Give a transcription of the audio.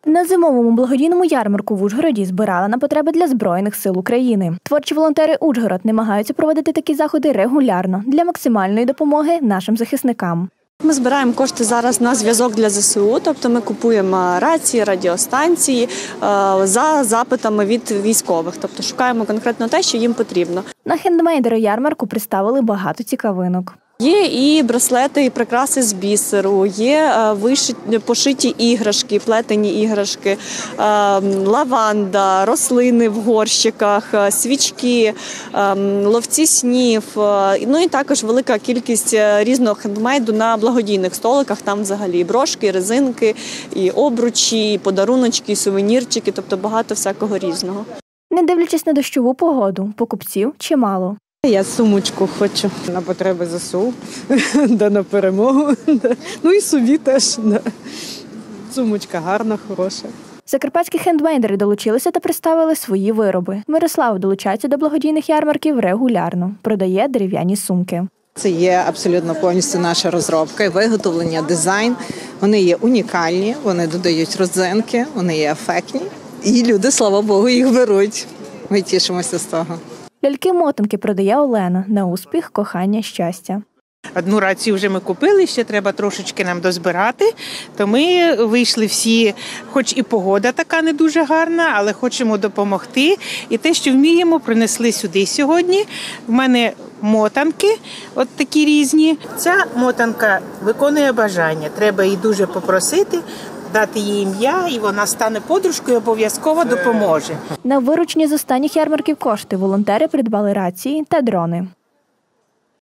На зимовому благодійному ярмарку в Ужгороді збирали на потреби для Збройних сил України. Творчі волонтери Ужгород намагаються проводити такі заходи регулярно для максимальної допомоги нашим захисникам. Ми збираємо кошти зараз на зв'язок для ЗСУ, тобто ми купуємо рації, радіостанції за запитами від військових, тобто шукаємо конкретно те, що їм потрібно. На хендмейдери ярмарку представили багато цікавинок. Є і браслети, і прикраси з бісеру, є пошиті іграшки, плетені іграшки, лаванда, рослини в горщиках, свічки, ловці снів, ну і також велика кількість різного хендмейду на благодійних столиках, там взагалі і брошки, і резинки, і обручі, і подаруночки, і сувенірчики, тобто багато всякого різного. Не дивлячись на дощову погоду, покупців чимало. Я сумочку хочу на потреби ЗСУ, на перемогу, ну і собі теж. Сумочка гарна, хороша. Закарпатські хендмейдери долучилися та представили свої вироби. Мирослав долучається до благодійних ярмарків регулярно, продає дерев'яні сумки. Це є абсолютно повністю наша розробка, виготовлення, дизайн. Вони є унікальні, вони додають родзинки, вони є ефектні. І люди, слава Богу, їх беруть. Ми тішимося з того. Ляльки-мотанки продає Олена. На успіх, кохання, щастя. Одну рацію вже ми купили, ще треба трошечки нам дозбирати. То ми вийшли всі, хоч і погода така не дуже гарна, але хочемо допомогти. І те, що вміємо, принесли сюди сьогодні. В мене мотанки, от такі різні. Ця мотанка виконує бажання. Треба її дуже попросити, дати їй ім'я, і вона стане подружкою, обов'язково допоможе. На виручені з останніх ярмарків кошти волонтери придбали рації та дрони.